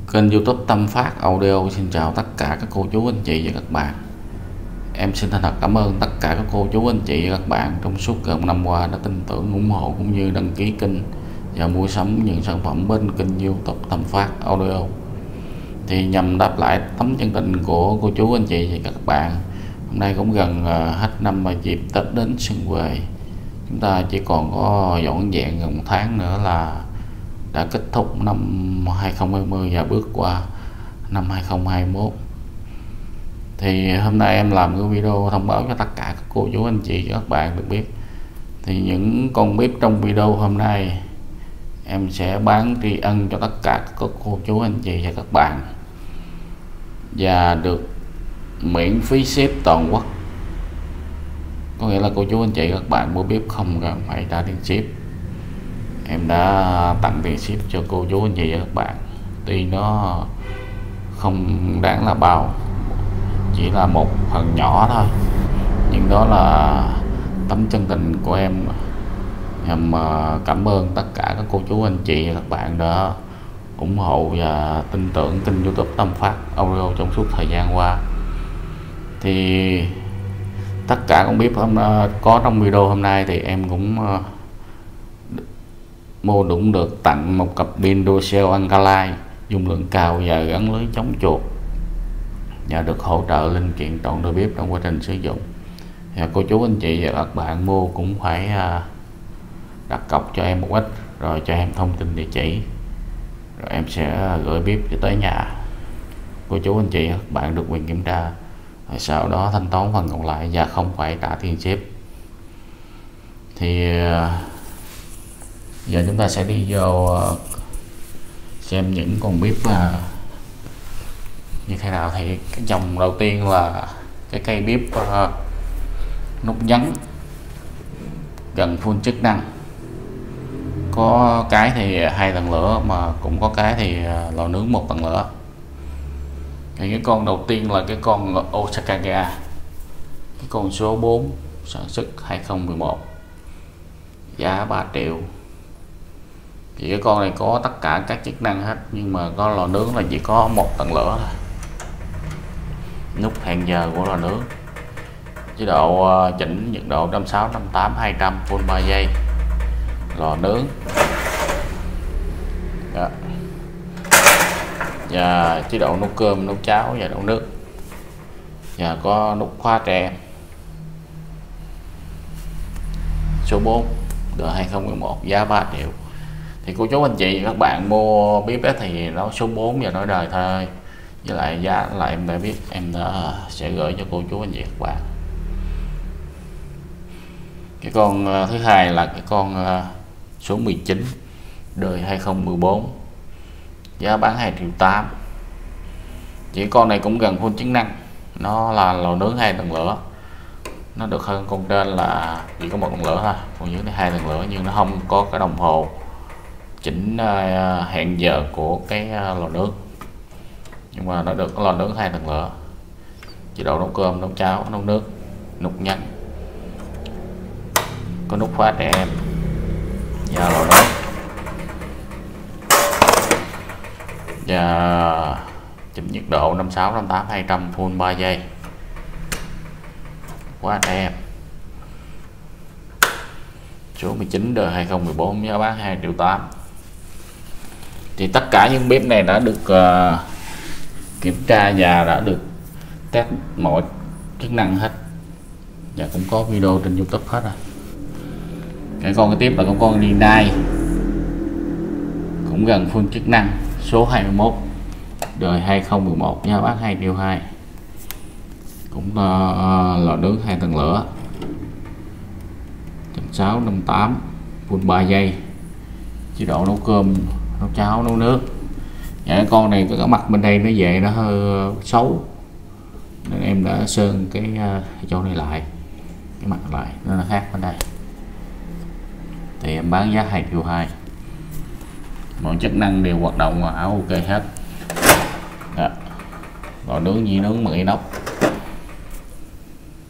Kênh YouTube Tâm Phát Audio xin chào tất cả các cô chú anh chị và các bạn. Em xin thành thật cảm ơn tất cả các cô chú anh chị và các bạn trong suốt gần năm qua đã tin tưởng, ủng hộ cũng như đăng ký kênh và mua sắm những sản phẩm bên kênh YouTube Tâm Phát Audio. Thì nhằm đáp lại tấm chân tình của cô chú anh chị và các bạn, hôm nay cũng gần hết năm và dịp Tết đến xuân về, chúng ta chỉ còn có dọn dẹn gần một tháng nữa là đã kết thúc năm 2020 và bước qua năm 2021. Thì hôm nay em làm cái video thông báo cho tất cả các cô chú anh chị và các bạn được biết, thì những con bếp trong video hôm nay em sẽ bán tri ân cho tất cả các cô chú anh chị và các bạn, và được miễn phí ship toàn quốc. Có nghĩa là cô chú anh chị các bạn mua bếp không cần phải trả tiền ship. Em đã tặng tiền ship cho cô chú anh chị và các bạn, tuy nó không đáng là bao, chỉ là một phần nhỏ thôi, nhưng đó là tấm chân tình của em. Em cảm ơn tất cả các cô chú anh chị và các bạn đã ủng hộ và tin tưởng kênh YouTube Tâm Phát Audio trong suốt thời gian qua. Thì tất cả con bếp có trong video hôm nay thì em cũng mua đúng được tặng một cặp pin Duracell Alkaline dung lượng cao và gắn lưới chống chuột, và được hỗ trợ linh kiện trọn đời bếp trong quá trình sử dụng. Và cô chú anh chị và các bạn mua cũng phải đặt cọc cho em một ít, rồi cho em thông tin địa chỉ, rồi em sẽ gửi bếp cho tới nhà. Cô chú anh chị và các bạn được quyền kiểm tra, rồi sau đó thanh toán phần còn lại và không phải trả tiền ship. Thì giờ chúng ta sẽ đi vô xem những con bếp như thế nào. Thì cái dòng đầu tiên là cái cây bếp nút nhấn gần full chức năng, có cái thì 2 tầng lửa mà cũng có cái thì lò nướng 1 tầng lửa. Thì cái con đầu tiên là cái con Osaka Ga, cái con số 4, sản xuất 2011, giá 3 triệu. Thì cái con này có tất cả các chức năng hết, nhưng mà có lò nướng là chỉ có 1 tầng lửa thôi. Nút hẹn giờ của lò nướng, chế độ chỉnh nhiệt độ 160, 158, 200, full 3 giây. Lò nướng đó. Và chế độ nấu cơm, nấu cháo và nấu nước, và có nút khóa tre số 4 đời 2011, giá 3 triệu. Thì cô chú anh chị các bạn mua bếp thì nó số 4 và nói đời thôi, với lại giá là em đã biết, em đã sẽ gửi cho cô chú anh chị các bạn. Cái con thứ hai là cái con số 19 đời 2014, giá bán 2 triệu 8. Chỉ con này cũng gần full chức năng, nó là lò nướng 2 tầng lửa, nó được hơn con trên là chỉ có 1 tầng lửa thôi, còn dưới này 2 tầng lửa, nhưng nó không có cái đồng hồ chỉnh hẹn giờ của cái lò nướng, nhưng mà nó được cái lò nướng 2 tầng lửa. Chế độ nấu cơm, nấu cháo, nấu nước, nút nhấn, có nút khóa trẻ em và lò nướng, và chỉnh nhiệt độ 56, 58, 200, full 3 giây. Khóa trẻ em số 19 đời 2014, giá bán 2 triệu 8. Thì tất cả những bếp này đã được kiểm tra và đã được test mọi chức năng hết, và cũng có video trên YouTube hết rồi. Cái con kế tiếp là con D9, cũng gần full chức năng, số 21 đời 2011, giá bán 2 triệu 2. Cũng lò nướng 2 tầng lửa, 160, 58, full 3 giây. Chế độ nấu cơm, nấu cháo, nấu nước. Cái con này cái mặt bên đây nó về nó hơi xấu, nên em đã sơn cái chỗ này lại, cái mặt lại nó khác bên đây. Thì em bán giá 2 triệu 2. Mọi chức năng đều hoạt động và áo ok hết. Đó. Lò nướng dĩ nướng bằng inox,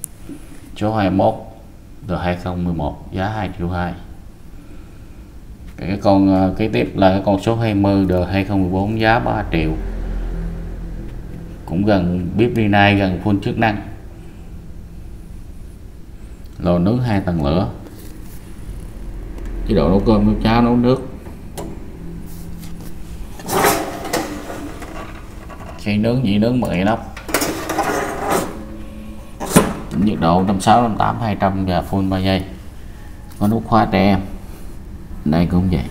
số 21 từ 2011, giá 2 triệu 2. Cái con kế tiếp là cái con số 20 đời 2014 giá 3 triệu, cũng gần bếp Rinnai, gần full chức năng, lò nướng 2 tầng lửa, chế độ nấu cơm, nấu cháo, nấu nước, khay nướng, dĩ nướng bằng inox, nhiệt độ 160, 180, 200 và full 3 giây, có nút khóa trẻ em, đây cũng vậy,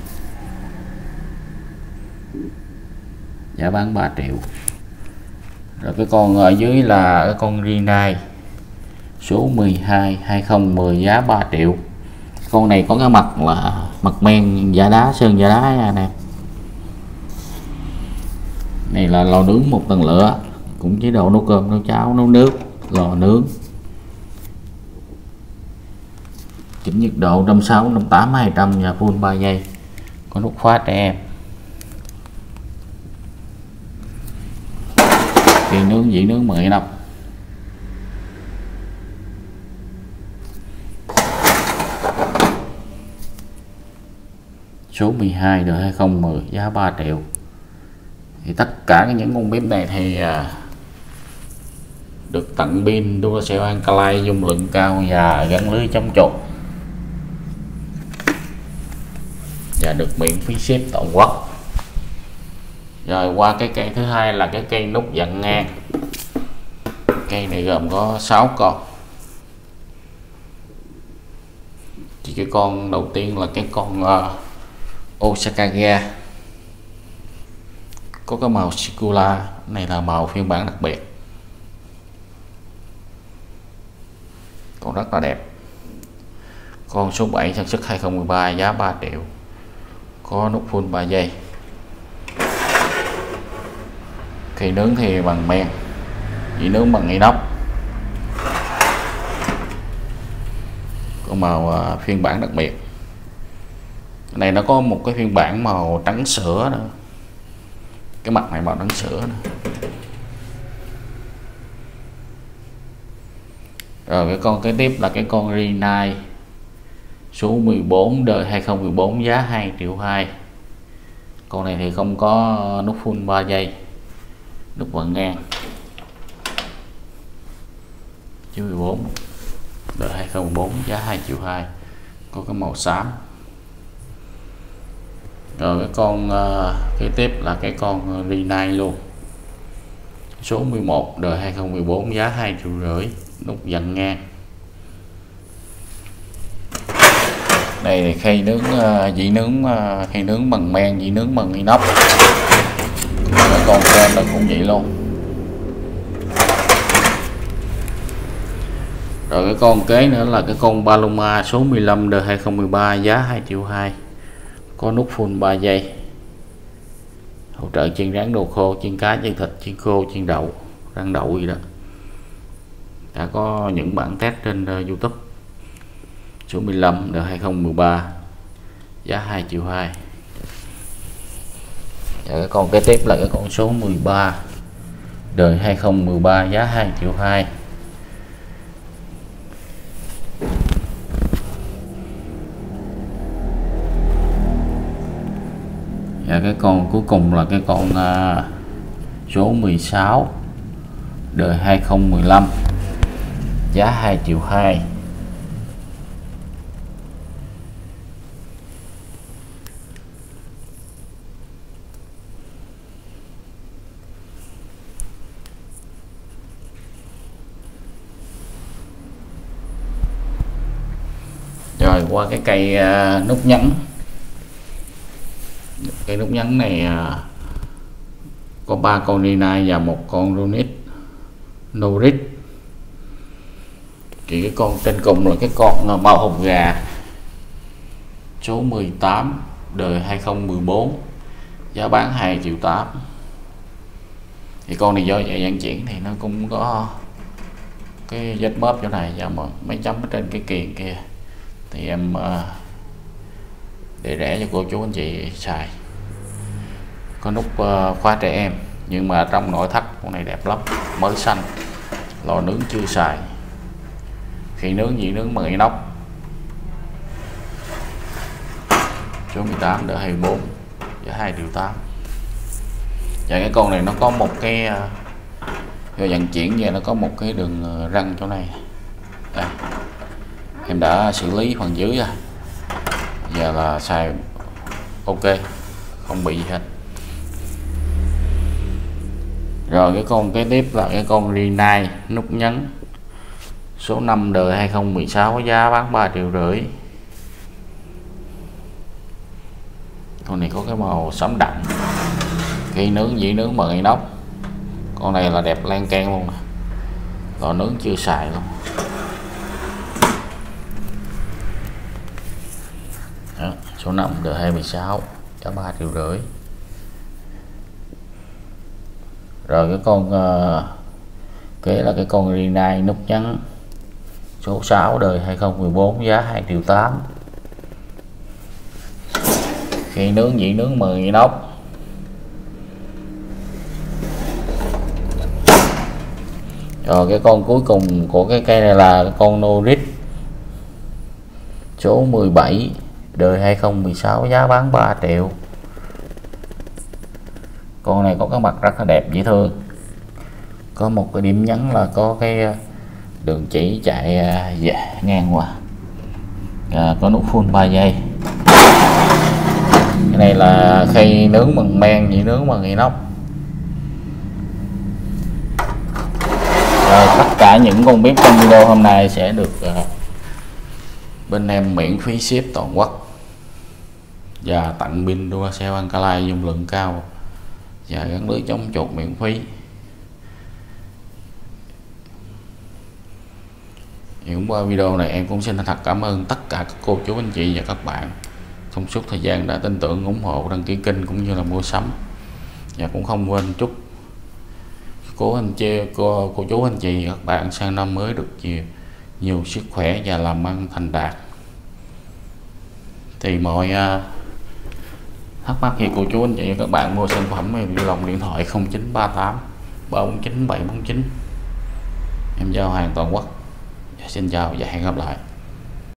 giá bán 3 triệu. Rồi cái con ở dưới là cái con Rinnai số 12 2010 giá 3 triệu. Con này có cái mặt là mặt men giả đá, sơn giả đá nha anh em. Này là lò nướng 1 tầng lửa, cũng chế độ nấu cơm, nấu cháo, nấu nước, lò nướng, chỉnh nhiệt độ 160, 180, 200 và full 3 giây, có nút khóa trẻ em, khay nướng, dĩ nướng bằng inox. Số 12 đời 2010 giá 3 triệu. Thì tất cả những con bếp này thì được tặng pin Duracell Alkaline dung lượng cao và gắn lưới chống chuột, và được miễn phí ship toàn quốc. Rồi qua cái cây thứ hai là cái cây nút dặn ngang. Cây này gồm có 6 con. Thì cái con đầu tiên là cái con Osaka Ga, có cái màu Sikula, này là màu phiên bản đặc biệt, còn rất là đẹp. Con số 7 sản xuất 2013 giá 3 triệu, có nút full 3 giây, khi nướng thì bằng men, chỉ nướng bằng inox, có màu phiên bản đặc biệt. Cái này nó có một cái phiên bản màu trắng sữa nữa, cái mặt này màu trắng sữa nữa. Rồi cái con kế tiếp là cái con Rinnai số 14 đời 2014 giá 2 triệu 2. Con này thì không có nút full 3 giây, nút vận ngang, số 14 đời 2014 giá 2 triệu 2, có cái màu xám. Rồi cái con kế tiếp là cái con Rinnai luôn, số 11 đời 2014 giá 2 triệu rưỡi, nút dặn ngang. Đây là khay nướng, dĩ nướng, khay nướng bằng men, dĩ nướng bằng inox. Cái con trên nó cũng vậy luôn. Rồi cái con kế nữa là cái con Paloma số 15 đời 2013 giá 2 triệu 2, có nút full 3 giây, hỗ trợ chiên rán đồ khô, chiên cá, chiên thịt, chiên khô, chiên đậu, rang đậu gì đó. Đã có những bản test trên YouTube. Số 15 đời 2013 giá 2 triệu 2. Và cái con kế tiếp là cái con số 13 đời 2013 giá 2 triệu 2. Và cái con cuối cùng là cái con số 16 đời 2015 giá 2 triệu 2. Rồi qua cái cây nút nhấn. Cây nút nhấn này có 3 con Rinnai và 1 con Norit. Thì cái con trên cùng là cái con màu hồng gà số 18 đời 2014 giá bán 2 triệu 8. Thì con này do vậy vận chuyển thì nó cũng có cái vết móp chỗ này và mấy chấm ở trên cái kiềng kia, thì em để rẻ cho cô chú anh chị xài. Có nút khóa trẻ em, nhưng mà trong nội thất con này đẹp lắm, mới xanh, lò nướng chưa xài, khi nướng gì nướng bằng inox. số 18 đỡ 24 giá 2,8 triệu. Và cái con này nó có một cái do vận chuyển về nó có một cái đường răng chỗ này. Đây, em đã xử lý phần dưới rồi, giờ là xài ok, không bị gì hết. Rồi cái con kế tiếp là cái con Rinnai nút nhấn số 5 đời 2016, giá bán 3,5 triệu. Con này có cái màu xám đậm, khi nướng dĩ nướng bằng inox. Con này là đẹp lan can luôn nè, lò nướng chưa xài luôn. Đó, số 5 đời 2016, giá 3,5 triệu. Rồi cái con kế là cái con Rinnai nút nhấn số 6 đời 2014, giá 2,8 triệu. Khi nướng dĩ nướng bằng inox. Rồi cái con cuối cùng của cái cây này là cái con Norris số 17 đời 2016, giá bán 3 triệu. Con này có cái mặt rất là đẹp dễ thương, có một cái điểm nhấn là có cái đường chỉ chạy ngang qua, có nút full 3 giây. Cái này là khay nướng bằng men, dĩ nướng bằng inox. Rồi tất cả những con bếp trong video hôm nay sẽ được bên em miễn phí ship toàn quốc và tặng pin Duracell Alkaline dung lượng cao và gắn lưới chống chuột miễn phí. Những qua video này em cũng xin thật cảm ơn tất cả các cô chú anh chị và các bạn trong suốt thời gian đã tin tưởng ủng hộ, đăng ký kênh cũng như là mua sắm. Và cũng không quên chúc cô chú anh chị và các bạn sang năm mới được nhiều sức khỏe và làm ăn thành đạt. Thì mọi thắc mắc gì cô chú anh chị và các bạn mua sản phẩm em vui lòng điện thoại 0938 349 749, em giao hàng toàn quốc. Xin chào và hẹn gặp lại.